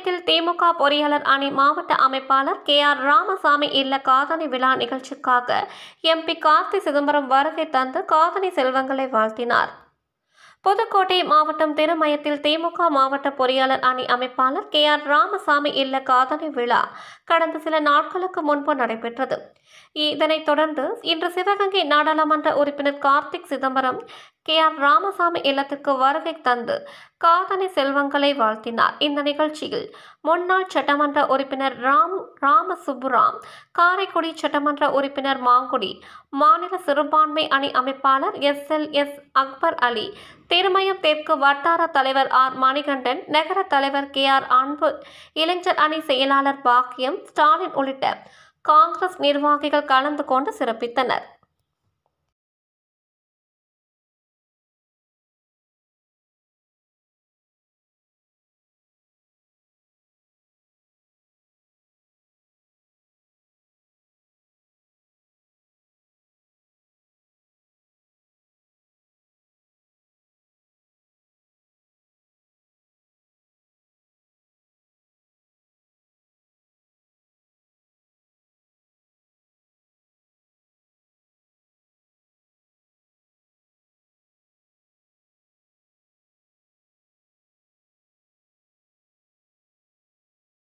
திருமயத்தில் திமுக பொறியாளர் அணி மாவட்ட அமைப்பாளர் KR ராமசாமி இல்ல காதணி விழா நிகழ்ச்சிக்காக MP கார்த்தி சிதம்பரம் வருகை தந்து காதணி செல்வங்களை வாழ்த்தினார். புதுக்கோட்டை மாவட்டம் திருமயத்தில் திமுக மாவட்ட பொறியாளர் அணி அமைப்பாளர் KR ராமசாமி இல்ல காதணி விழா கடந்த சில நாட்களுக்கு முன்பு நடைபெற்றது. இதனைத் தொடர்ந்து இன்று சிவகங்கை நாடாளுமன்ற உறுப்பினர் கார்த்திக் சிதம்பரம் KR ராமசாமி இல்லத்திற்கு வருகை தந்து காதணி செல்வங்களை வாழ்த்தினார். இந்த நிகழ்ச்சியில் முன்னாள் சட்டமன்ற உறுப்பினர் ராமசுப்புராம், காரைக்குடி சட்டமன்ற உறுப்பினர் மாங்குடி, மாநில சிறுபான்மை அணி அமைப்பாளர் SLS அக்பர் அலி, திருமயம் தெற்கு வட்டார தலைவர் R மணிகண்டன், நகர தலைவர் KR அன்பு, இளைஞர் அணி செயலாளர் பாக்கியம், ஸ்டாலின் உள்ளிட்ட காங்கிரஸ் நிர்வாகிகள் கலந்து கொண்டு சிறப்பித்தனர்.